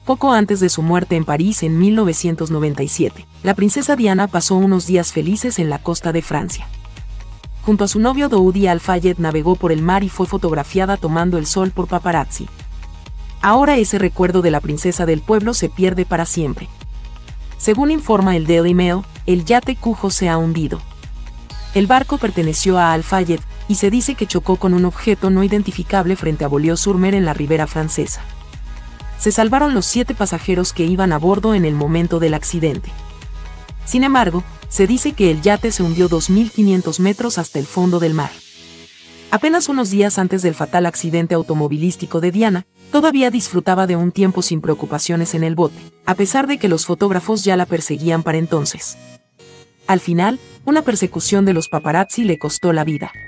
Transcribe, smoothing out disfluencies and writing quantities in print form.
Poco antes de su muerte en París en 1997, la princesa Diana pasó unos días felices en la costa de Francia. Junto a su novio Dodi Al-Fayed navegó por el mar y fue fotografiada tomando el sol por paparazzi. Ahora ese recuerdo de la princesa del pueblo se pierde para siempre. Según informa el Daily Mail, el yate Cujo se ha hundido. El barco perteneció a Al-Fayed y se dice que chocó con un objeto no identificable frente a Beaulieu-sur-Mer en la ribera francesa. Se salvaron los 7 pasajeros que iban a bordo en el momento del accidente. Sin embargo, se dice que el yate se hundió 2.500 metros hasta el fondo del mar. Apenas unos días antes del fatal accidente automovilístico de Diana, todavía disfrutaba de un tiempo sin preocupaciones en el bote, a pesar de que los fotógrafos ya la perseguían para entonces. Al final, una persecución de los paparazzi le costó la vida.